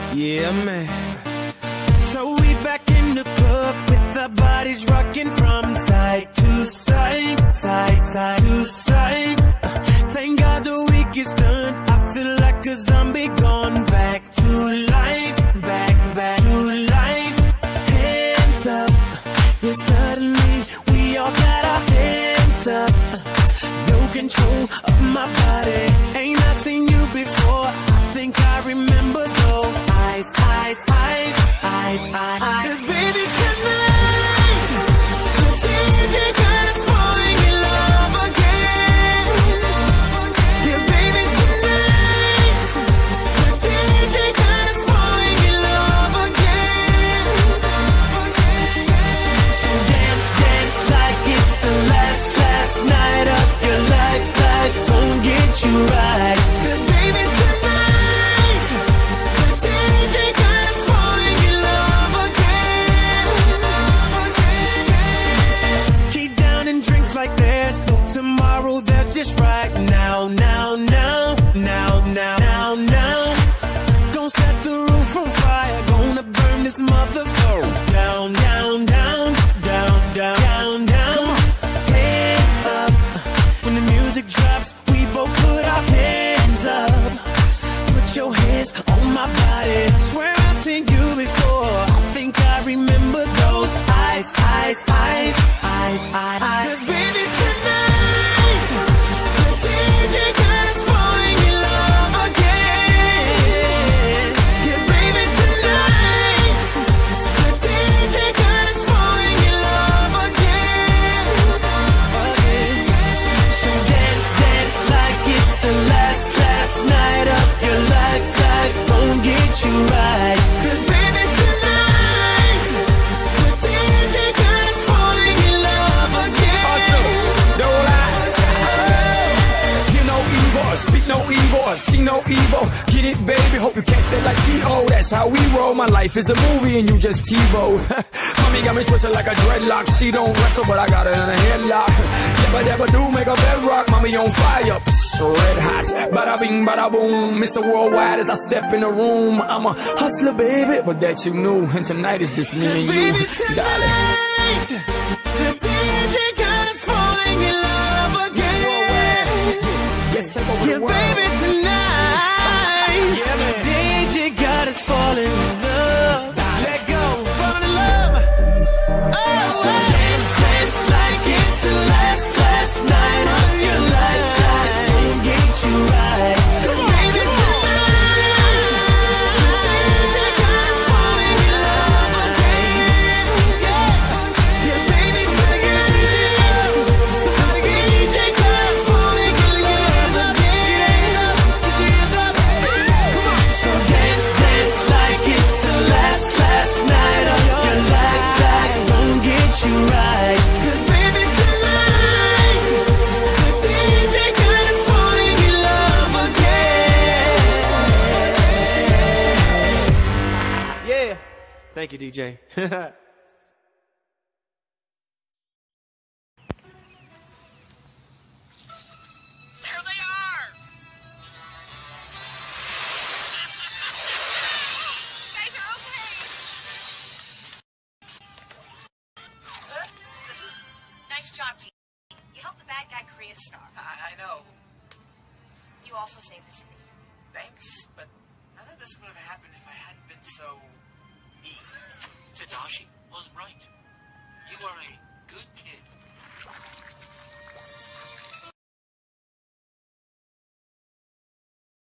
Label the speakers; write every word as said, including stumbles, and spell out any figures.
Speaker 1: Yeah, man. So we back in the club with our bodies rocking from side to side, side, side to side. Uh, thank God the week is done. I feel like a zombie gone back to life, back, back to life. Hands up, yeah, suddenly we all got our hands up. No control of my body. Ain't I seen you before? I think I remember those eyes, eyes, eyes, eyes, eyes, eyes. 'Cause baby tonight, the D J got us falling in love again. Yeah, baby tonight, the D J got us falling in love again. So dance, dance like it's the last, last night of your life. Life won't get you right. 'Cause baby tonight, the D J got us falling in love again. Keep down and drinks like there's no tomorrow. There's just right now, now, now, now, now, now, now. Gonna set the roof on fire. Gonna burn this motherfucker down, down, down, down, down, down, down. Hands up. When the music drops, we both put our hands up. Put your hands on my body. Swear I've seen you before. I think I remember those eyes, eyes, eyes, eyes, eyes, eyes. 'Cause baby tonight, the D J got us falling in love again. Yeah, baby tonight, the D J got us falling in love again. So dance, dance like it's the last, last night of your life. Life won't get you right. 'Cause baby tonight, the D J got us falling in love again.
Speaker 2: Awesome, don't lie. You know evil, speak no evil, see no evil. Get it, baby, hope you catch that like T O. That's how we roll. My life is a movie and you just TiVo. Mommy got me twisted like a dreadlock. She don't wrestle, but I got her in a headlock. Never, never do make a bedrock. Mommy on fire, so red hot. Bada bing, bada boom. Mister Worldwide as I step in the room. I'm a hustler, baby, but that you knew. And tonight is just me and you,
Speaker 1: Baby
Speaker 2: darling.
Speaker 1: tonight, the D J got us falling in love again.
Speaker 2: Yes, take over
Speaker 1: Yeah,
Speaker 2: the world.
Speaker 1: baby tonight,
Speaker 2: Yeah, man.
Speaker 1: the D J got us falling in love. Let go, falling in love. Oh, so dance, dance like it's the last, last night of your life. Life won't get you right. 'Cause baby tonight, the D J got us falling in love again. Yeah, yeah, baby tonight, somebody get D J got us falling in love again. Come on. So dance, dance like it's the last, last night of your life. Life won't get you right. 'Cause baby tonight, the D J got us falling in love again. Yeah. Thank you, D J.
Speaker 3: There they are! You guys are okay. Nice job, G. You helped the bad guy create a star.
Speaker 4: I, I know.
Speaker 3: You also saved the city.
Speaker 4: Thanks, but none of this would have happened if I hadn't been so mean.
Speaker 5: Tadashi was right. You are a good kid.